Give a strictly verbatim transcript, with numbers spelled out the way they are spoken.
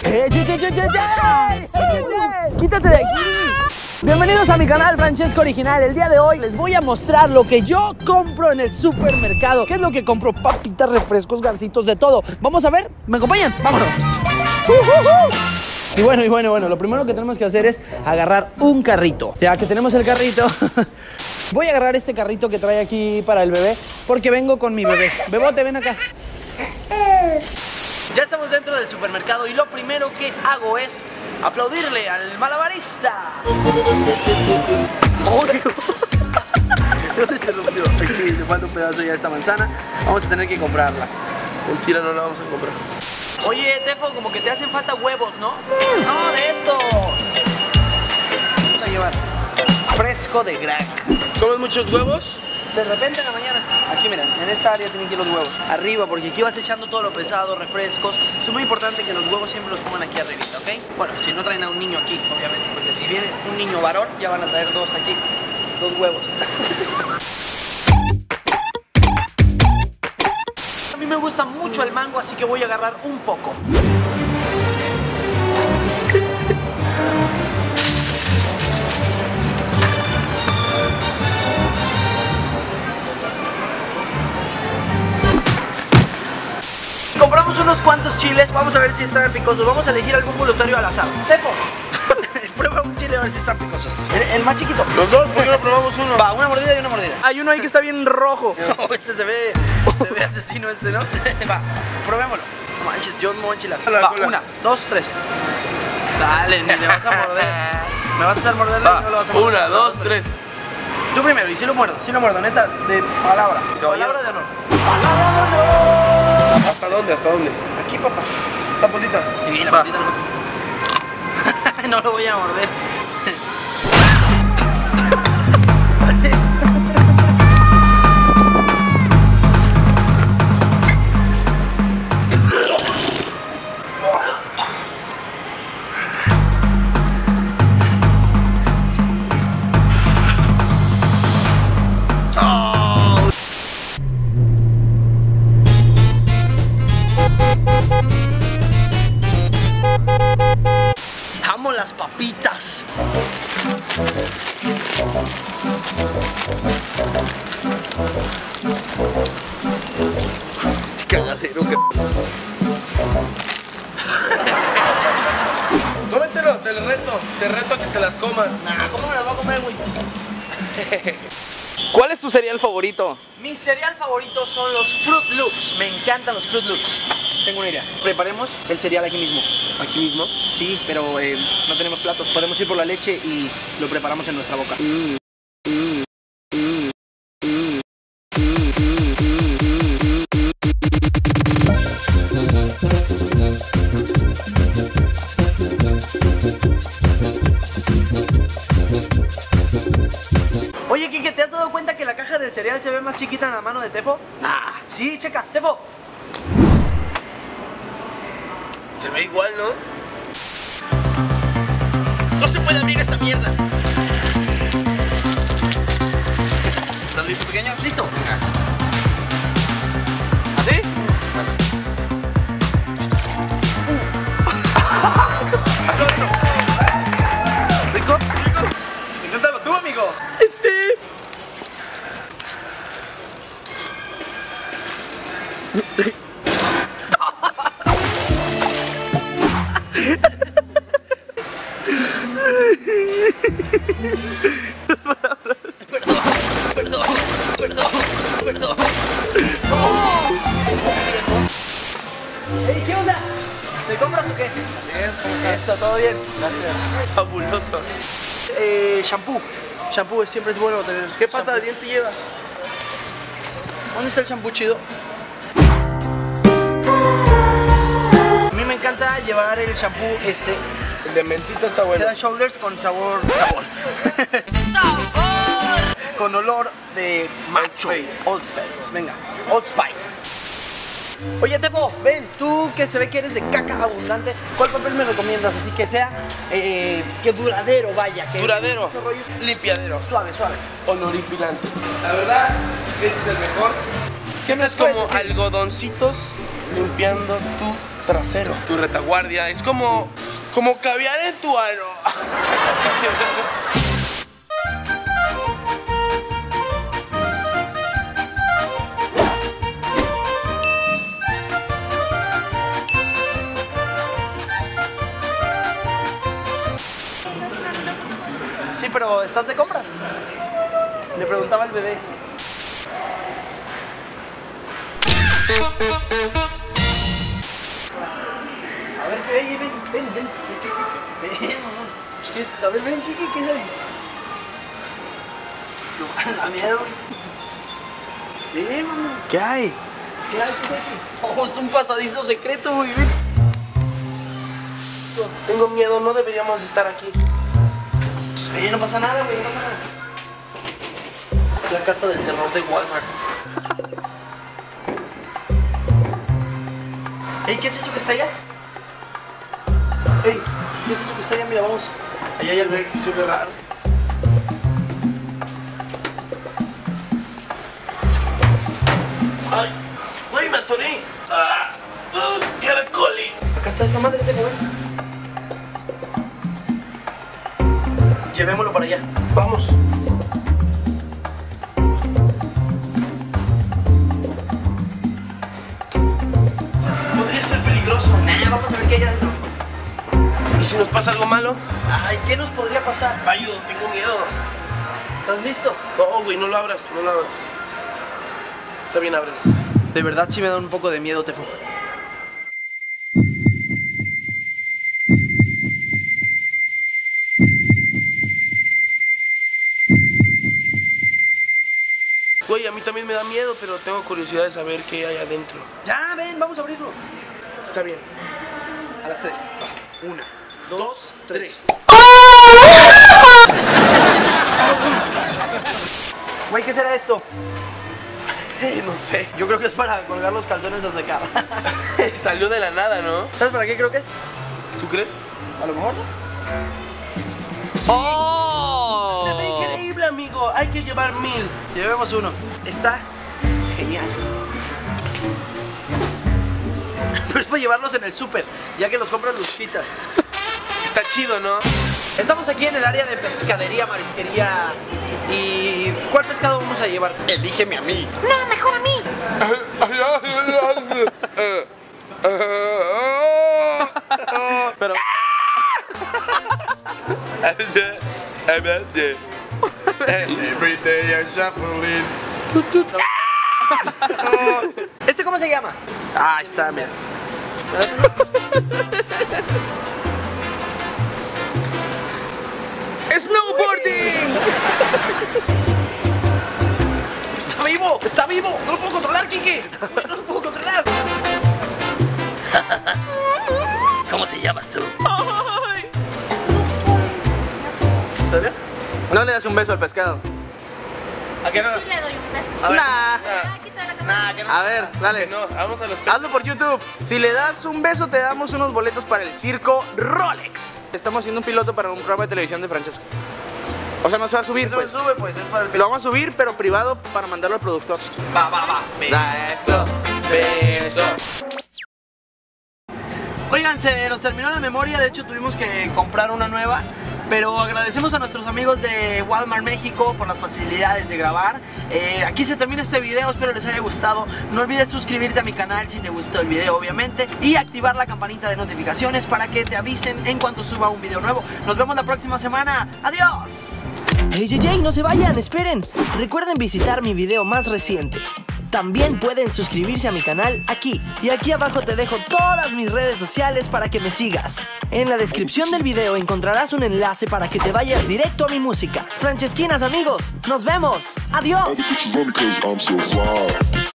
¡Eh, ye, ye, ye, ye, ye! ¡Eh, quítate de aquí! Bienvenidos a mi canal Francesco Original. El día de hoy les voy a mostrar lo que yo compro en el supermercado. ¿Qué es lo que compro? Papitas, refrescos, gansitos, de todo. Vamos a ver, ¿me acompañan? ¡Vámonos! Uh, uh, uh. Y bueno, y bueno, bueno, lo primero que tenemos que hacer es agarrar un carrito. Ya que tenemos el carrito, voy a agarrar este carrito que trae aquí para el bebé, porque vengo con mi bebé. Bebote, ven acá. Ya estamos dentro del supermercado y lo primero que hago es aplaudirle al malabarista. ¡Oh, Dios! ¿Dónde se rompió? Aquí le falta un pedazo ya a esta manzana. Vamos a tener que comprarla. Mentira, no la vamos a comprar. Oye, Tefo, como que te hacen falta huevos, ¿no? No, de esto. Vamos a llevar fresco de Grac. ¿Comes muchos huevos? De repente en la mañana. Aquí miren, en esta área tienen que ir los huevos. Arriba, porque aquí vas echando todo lo pesado, refrescos. Es muy importante que los huevos siempre los pongan aquí arribita, ¿ok? Bueno, si no traen a un niño aquí, obviamente. Porque si viene un niño varón, ya van a traer dos aquí. Dos huevos. A mí me gusta mucho el mango, así que voy a agarrar un poco. Compramos unos cuantos chiles, vamos a ver si están picosos. Vamos a elegir algún voluntario al azar. Tepo, prueba un chile a ver si están picosos. El, el más chiquito. Los dos, ¿por qué no probamos uno? Va, una mordida y una mordida. Hay uno ahí que está bien rojo. No, este se ve, se ve asesino este, ¿no? Va, probémoslo. No manches, yo me voy a enchilar. La Va, cola. una, dos, tres. Dale, ni le vas a morder. ¿Me vas a hacer morderle? Va, No lo vas a morder. una, dos, tres. Tú primero, y si lo muerdo, si lo muerdo, neta, de palabra. Palabra de honor. ¿Hasta dónde? ¿Hasta dónde? Aquí, papá. La puntita. Sí, la Va. puntita no. No lo voy a morder. Amo las papitas. Cagadero que... Cómetelo, te lo reto. Te reto a que te las comas. Nah, ¿cómo me las voy a comer, güey? ¿Cuál es tu cereal favorito? Mi cereal favorito son los Fruit Loops. Me encantan los Fruit Loops. Tengo una idea. Preparemos el cereal aquí mismo. ¿Aquí mismo? Sí, pero eh, no tenemos platos. Podemos ir por la leche y lo preparamos en nuestra boca. Mm, mm, mm, mm, Oye, Kike, ¿te has dado cuenta que la caja del cereal se ve más chiquita en la mano de Tefo? Nah, Sí, checa, Tefo. se ve igual, ¿no? No se puede abrir esta mierda. ¿Estás listo, pequeño? ¿Listo? ¿Así? ¿Rico? ¿Rico? Inténtalo tú, amigo. Este... Perdón, perdón, perdón, perdón. Ey, ¿qué onda? ¿Te compras o qué? Así es, ¿cómo estás? Eso, todo bien. Gracias. Fabuloso. Eh, shampoo. Shampoo siempre es bueno tener. ¿Qué pasa? ¿De shampoo. diente llevas? ¿Dónde está el shampoo chido? A mí me encanta llevar el shampoo este. El de mentita está bueno. Head and Shoulders con sabor. Sabor. ¡Sabor! Con olor de macho. Old Spice. Old Spice. Venga, Old Spice. Oye, Tefo, ven, tú que se ve que eres de caca abundante, ¿cuál papel me recomiendas? Así que sea, eh, que duradero, vaya. Que Duradero. mucho rollo. Limpiadero. Suave, suave. Honoripilante. La verdad, este es el mejor. ¿Qué me Es como puedes decir? algodoncitos limpiando tu trasero, tu retaguardia. Es como, como caviar en tu ano. Sí, pero ¿estás de compras? Le preguntaba al bebé. A ver, ¿qué? Ven, ven, ven, ven. Ven, mamá. A ver, ven, ¿qué, qué, qué es ahí? No, la mierda, güey. Ven, mamá. ¿Qué hay? ¿Qué hay? ¿Qué es aquí? Oh, es un pasadizo secreto, güey, ven. Tengo miedo, no deberíamos estar aquí. Oye, no pasa nada, güey, no pasa nada. La casa del terror de Walmart. Ey, ¿qué es eso que está allá? Ey, ¿qué es eso que está allá? Mira, vamos. Allá hay algo. Se ve raro. ¡Ay! ¡Ay, me atoré! ¡Ah! ¡Uh! ¡Caracoles! Acá está esta madre, te joven. Llevémoslo para allá. Vamos. Podría ser peligroso. Nah, vamos a ver qué hay adentro. ¿Y si nos pasa algo malo? Ay, ¿qué nos podría pasar? Ayudo, tengo miedo. ¿Estás listo? No, güey, no lo abras, no lo abras. Está bien, abres. De verdad sí me da un poco de miedo, Tefo. Güey, a mí también me da miedo, pero tengo curiosidad de saber qué hay adentro. Ya, ven, vamos a abrirlo. Está bien. A las tres. Una, dos, Dos, tres. Güey, ¿qué será esto? No sé. Yo creo que es para colgar los calzones a secar. Salió de la nada, ¿no? ¿Sabes para qué creo que es? ¿Tú crees? A lo mejor, ¿no? ¡Oh! Se ve increíble, amigo. Hay que llevar mil. Llevemos uno. Está genial. Pero es para llevarlos en el súper, ya que los compran Luchitas. Está chido, ¿no? Estamos aquí en el área de pescadería, marisquería. ¿Y cuál pescado vamos a llevar? Elígeme a mí. No, mejor a mí. Pero... Every day I'm shuffling. ¿Este cómo se llama? Ah, ahí está, mira. ¡Snowboarding! ¡Está vivo! ¡Está vivo! ¡No lo puedo controlar, Kike! ¡No lo puedo controlar! ¿Cómo te llamas tú? ¿Está bien? No le das un beso al pescado. ¿A qué no? Sí le doy un beso. A ver. Nah. Ah, quita la cámara. Nah, que no. A ver, dale. No, vamos a los... Hazlo por YouTube. Si le das un beso, te damos unos boletos para el circo Rolex. Estamos haciendo un piloto para un programa de televisión de Francesco. O sea, no se va a subir, Eso pues. se sube, pues, es para el... Lo vamos a subir, pero privado para mandarlo al productor. Va, va, va. Beso, beso. Oigan, se nos terminó la memoria, de hecho tuvimos que comprar una nueva. Pero agradecemos a nuestros amigos de Walmart México por las facilidades de grabar. eh, Aquí se termina este video, espero les haya gustado. No olvides suscribirte a mi canal si te gustó el video, obviamente, y activar la campanita de notificaciones para que te avisen en cuanto suba un video nuevo. Nos vemos la próxima semana, ¡adiós! Hey, hey, hey, no se vayan, esperen. Recuerden visitar mi video más reciente. También pueden suscribirse a mi canal aquí. Y aquí abajo te dejo todas mis redes sociales para que me sigas. En la descripción del video encontrarás un enlace para que te vayas directo a mi música. Francesquinas, amigos, nos vemos. Adiós. Bitches only 'cause I'm so fly.